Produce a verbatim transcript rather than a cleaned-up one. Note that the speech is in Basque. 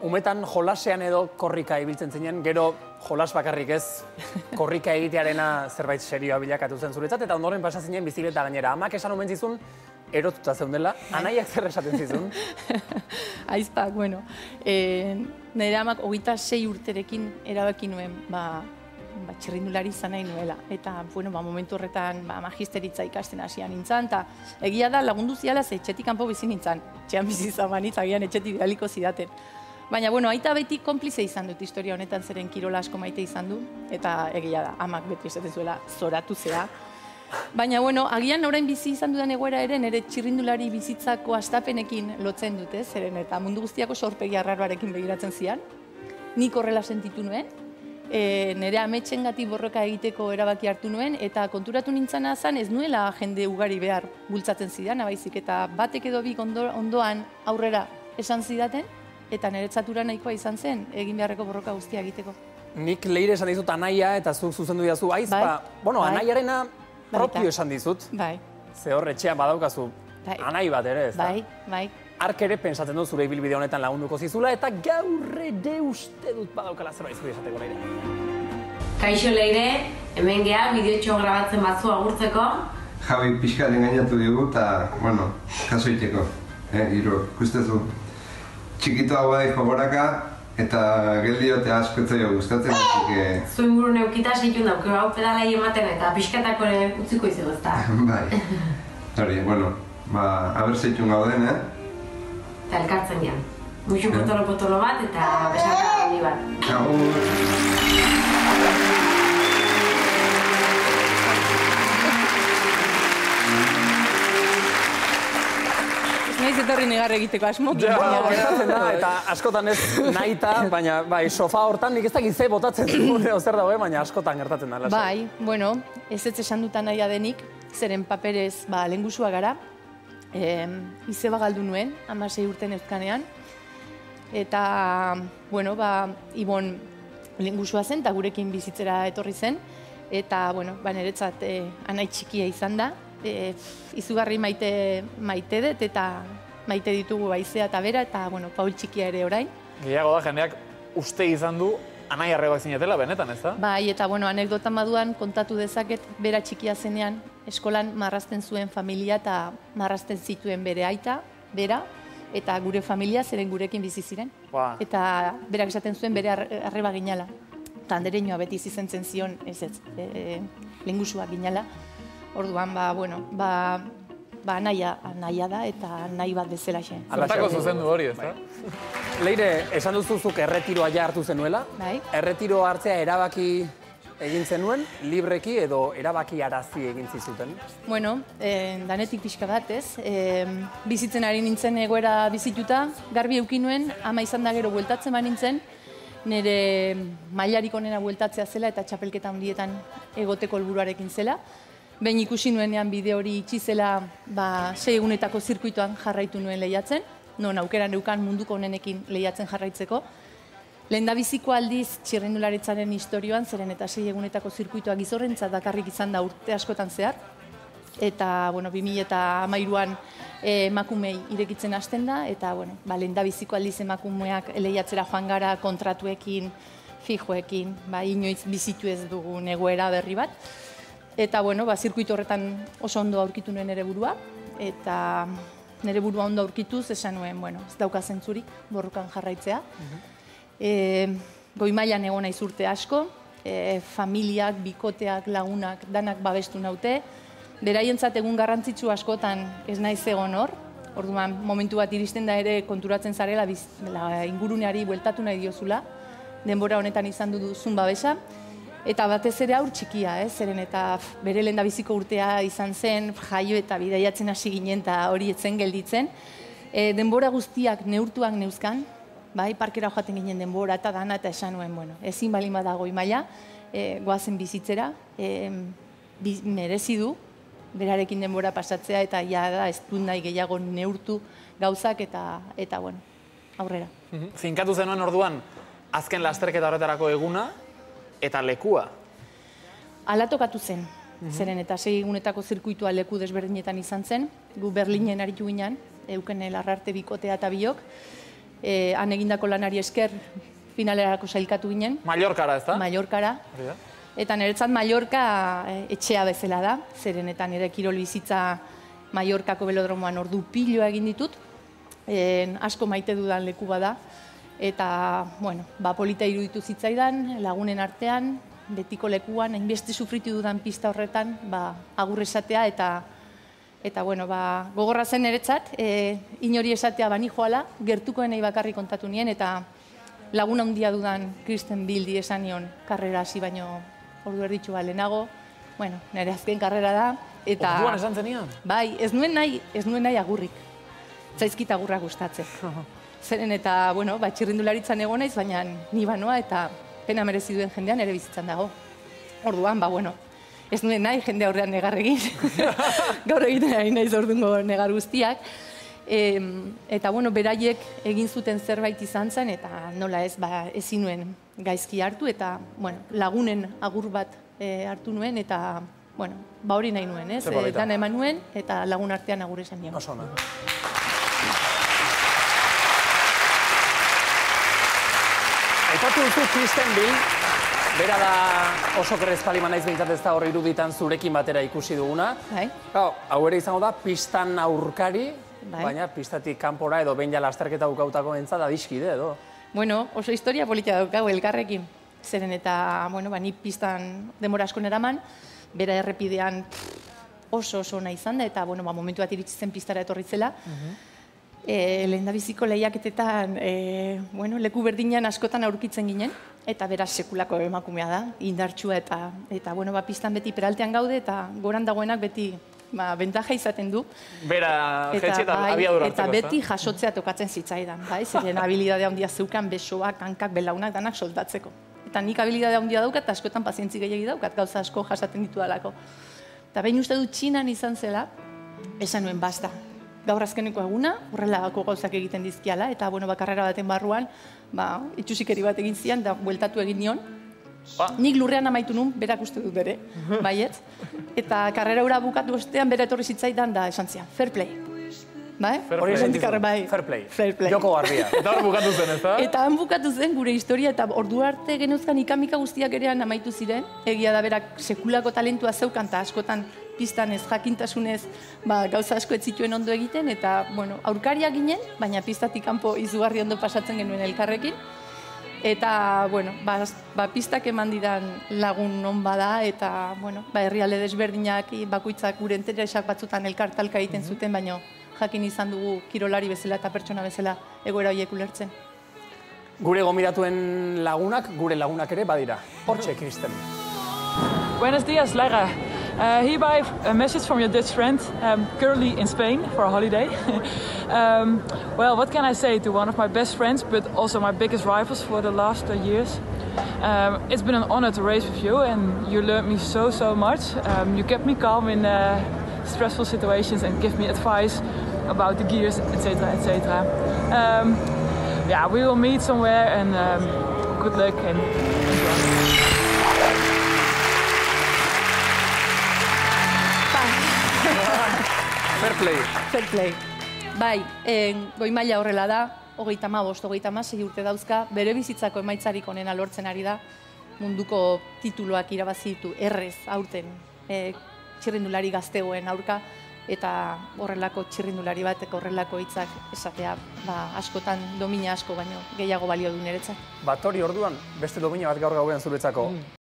umetan jolasean edo korrika ibiltzen zinen, gero jolas bakarrik ez, korrika egitearena zerbait serioa bilakatu zen zuretzat, eta ondoren pasa zinen bizikleta gainera. Amak esan omen zizun, erotuta zeundela, anaiak zer esaten zizun? Aizpak, bueno, nire amak hogeita sei urterekin erabaki nuen, ba, txirrindulari izan nahi nuela. Eta, bueno, momentu horretan magisteritza ikasten hasian nintzen, eta egia da lagundu ziala ze etxetik kanpo bizi nintzen. Etxean bizi zamanitz, agian etxetik bidaliko zidaten. Baina, bueno, aita beti konplize izan dut historia honetan, zeren kirola asko maite izan du, eta egia da, amak beti esaten zuela zoratu zea. Baina, bueno, agian orain bizi izan dudan egoera ere, nire txirrindulari bizitzako astapenekin lotzen dute, zeren eta mundu guztiako sorpegi arraroarekin begiratzen zian. Nik horrela sentitu nuen, nire ametxengatik borroka egiteko erabaki hartu nuen, eta konturatu nintzana zen ez nuela jende ugari behar bultzatzen zidan, baizik eta batek edo bik ondoan aurrera esan zidaten, eta niretzatura nahikoa izan zen egin beharreko borroka guztia egiteko. Nik Leire esan dizut anaia eta zuk zuzendu diazu aizpa. Bueno, anaiarena propio esan dizut. Bai. Ze hor etxean badaukazu anai bat ere, ez da? Bai, bai. Ark ere pentsatzen dut zure ibilbide honetan lagunduko zizula, eta gaur ere uste dut badaukala zerbait zure esateko Leire. Kaixo Leire, hemen geha, bideotxo grabatzen batzu agurtzeko. Javi pixka engainatu dugu eta, bueno, kaso iteko. Iro, ikustezu, txikito hau badiko goraka, eta geldiote asko etzaio gustatzen. Zu inguru neukita seitun daukero hau pedalai ematen eta pixkatako utziko izego ezta. Bai. Hori, bueno, ba, haber seitun gauden, eh? Eta elkartzen gehan. Muxu potolo-potolo bat eta besarka handi bat. Agur! Naiz etorri negar egiteko asmokin. Eta askotan ez nahita, baina sofa hortan nik ez dakit ze botatzen zuen zer dago, baina askotan gertatzen da. Bai, bueno, ez ez esan dutan nahi denik, zeren paperez lehengusua gara, izeba galdu nuen, hamasei urten euzkanean, eta, bueno, Ibon lehengusua zen, eta gurekin bizitzera etorri zen, eta, bueno, niretzat anai txikia izan da, izugarri maite dut eta maite ditugu Aizea eta Bera eta Paul txikia ere orain. Gehiago da, jendeak uste izan du anai arrebak zinetela, benetan, ez da? Bai, eta anekdotan baduan kontatu dezaket Bera txikia zenean eskolan marrazten zuen familia eta marrazten zituen bere aita, Bera, eta gure familia zeren gurekin bizi ziren. Eta Berak esaten zuen bere arreba ginala. Eta andereñoa beti izentzen zion, ez ez, lehengusua ginala. Orduan, ba, bueno, ba, ba, naia, naia da eta nahi bat bezala xe. Zertako zuzendu hori, ez da? Leire, esan duzuzuk erretiroa ja hartu zenuela. Bai. Erretiro hartzea erabaki egin zenuen, libreki edo erabaki arazi egin zizuten? Bueno, danetik pixka bat, ez. Bizitzen ari nintzen egoera bizituta, garbi eukin nuen, ama izan da gero bueltatzen ba nintzen, nire mailarik onena bueltatzea zela eta txapelketa handietan egoteko helburuarekin zela. Behin ikusi nuenean bide hori itxizela sei egunetako zirkuitoan jarraitu nuen lehiatzen, non aukera neukan munduko honenekin lehiatzen jarraitzeko. Lehendabiziko aldiz txirrindularitzaren historioan, zeren eta sei egunetako zirkuitoa gizorrentzat dakarrik izan da urte askotan zehar. Eta, bueno, bi mila hamairuan emakumei irekitzen hasten da, eta, bueno, lehendabiziko aldiz emakumeak lehiatzera joan gara kontratuekin, fijoekin, inoiz bizitu ez dugun egoera berri bat. Eta, bueno, zirkuito horretan oso ondo aurkitu nuen nire burua, eta nire burua ondo aurkituz esan nuen, bueno, ez dauka zentzurik borrokan jarraitzea. Goi mailan egon naiz urte asko, familiak, bikoteak, lagunak, danak babestu naute, beraientzat egun garrantzitsu askotan ez naiz egon hor, orduan momentu bat iristen da ere konturatzen zarela inguruneari bueltatu nahi diozula, denbora honetan izan duzun babesa, eta batez ere aur txikia, zeren eta bere lehendabiziko urtea izan zen, jaio eta bidaiatzen hasi ginen eta hori etzen gelditzen. Denbora guztiak neurtuak neuzkan, parkera joaten ginen denbora eta dana eta esan nuen, bueno, ezin balin badago imaila, goazen bizitzera, merezi du, berarekin denbora pasatzea eta ja da ez dut nahi gehiago neurtu gauzak eta, bueno, aurrera. Finkatu zenuen orduan, azken lasterketa horretarako eguna, eta lekua? Ala tokatu zen, zeren eta sei egunetako zirkuitua leku desberdinetan izan zen, gu Berlinen aritu ginen, euken Larrarte bikotea eta biok, E, han egindako lanari esker finalerako sailkatu ginen. Mallorcara, ez da? Mallorcara. Eta niretzat Mallorca etxea bezala da, zeren eta nire kirol bizitza Mallorcako belodromoan ordu piloa egin ditut. E, asko maite dudan leku bada. Eta, bueno, ba, polita iruditu zitzaidan, lagunen artean, betiko lekuan, hainbeste sufritu dudan pista horretan, ba, agur esatea eta eta, bueno, ba, gogorra zen niretzat, e, inori esatea bani joala, gertukoenei bakarrik kontatu nien, eta laguna handia dudan Kristen Bildi esan nion karrera hasi baino ordu erditxu bat lehenago, bueno, nire azken karrera da, eta... Orduan esan zenion? Bai, ez nuen nahi, ez nuen nahi agurrik, zaizkit agurra gustatzen. Zeren eta, bueno, ba, txirrindularitzan egon naiz, baina ni banoa eta pena merezi duen jendean ere bizitzan dago. Orduan, ba, bueno, ez nuen nahi jende aurrean negar egin. Gaur egiten ari naiz ordungo negar guztiak. E, eta, bueno, beraiek egin zuten zerbait izan zen, eta nola ez, ba, ezin nuen gaizki hartu, eta, bueno, lagunen agur bat e, hartu nuen, eta, bueno, ba hori nahi nuen, ez? E, dana eman nuen, eta lagun artean agur esan nien. Oso, no? Aipatu duzu Kristen Bild, bera da oso kerrezpali manaiz behintzat ez da hor iruditan zurekin batera ikusi duguna. Bai. Hau ere izango da, pistan aurkari, bai. Baina pistatik kanpora edo behin jala azterketa bukautako entzat adiskide edo. Bueno, oso historia politia daukagu elkarrekin. Zeren eta, bueno, ba, ni pistan denbora asko neraman, bera errepidean oso oso nahi izan da, eta, bueno, ba, momentu bat iritsi zen pistara etorri zela. E, lehendabiziko lehiaketetan, e, bueno, leku berdinean askotan aurkitzen ginen, eta bera sekulako emakumea da, indartsua eta, eta bueno, ba, pistan beti peraltean gaude, eta goran dagoenak beti ba, bentaja izaten du. Bera jetxe eta abiadura hartzeko. Eta beti jasotzea tokatzen zitzaidan, bai? Zeren habilidade handia zeukan, besoak, hankak, belaunak, danak soldatzeko. Eta nik habilidade handia daukat, eta askotan pazientzi gehiagi daukat, gauza asko jasaten ditu dalako. Eta behin uste du Txinan izan zela, esan nuen basta. Gaur azkeneko eguna, horrelako gauzak egiten dizkiala, eta, bueno, bakarrera baten barruan, ba, itxusikeri bat egin zian, da bueltatu egin nion. Ba. Nik lurrean amaitu nun, berak uste dut ere, baiet. Eta karrera hura bukatu ostean, bera etorri zitzaidan da esan zian, fair play. Bai? Hori esan dizun, bai. fair play. Fair play. Joko garbia. Eta hor bukatu zen, ez da? Eta han bukatu zen gure historia, eta ordu arte genuzkan ikamika guztiak erean amaitu ziren. Egia da berak sekulako talentua zeukan, eta askotan pistan ez jakintasunez ba, gauza asko ez zituen ondo egiten, eta, bueno, aurkariak ginen, baina pistatik kanpo izugarri ondo pasatzen genuen elkarrekin. Eta, bueno, ba, ba, pistak eman didan lagun non bada, eta, bueno, ba, herrialde desberdinak, bakoitzak gure interesak batzutan elkartalka egiten zuten, baina jakin izan dugu kirolari bezala eta pertsona bezala egoera horiek ulertzen. Gure gomiratuen lagunak, gure lagunak ere badira. Hortxe, Kristen. Buenos días, Lara. Uh, hereby a message from your Dutch friend, um, currently in Spain for a holiday. um, well, what can I say to one of my best friends, but also my biggest rivals for the last uh, years? Um, it's been an honor to race with you, and you learned me so, so much. Um, you kept me calm in uh, stressful situations and give me advice about the gears, et cetera, et cetera. Um, yeah, we will meet somewhere, and um, good luck and enjoy. Fair play. Fair play. Bai, eh, goi maila horrela da, hogeita hamabost, hogeita hamasei urte dauzka, bere bizitzako emaitzarik onena lortzen ari da, munduko tituluak irabazi ditu errez aurten eh, txirrindulari gaztegoen aurka, eta horrelako txirrindulari batek horrelako hitzak esatea ba, askotan domina asko baino gehiago balio du niretzat. Bat hori orduan, beste domina bat gaur gauean zuretzako.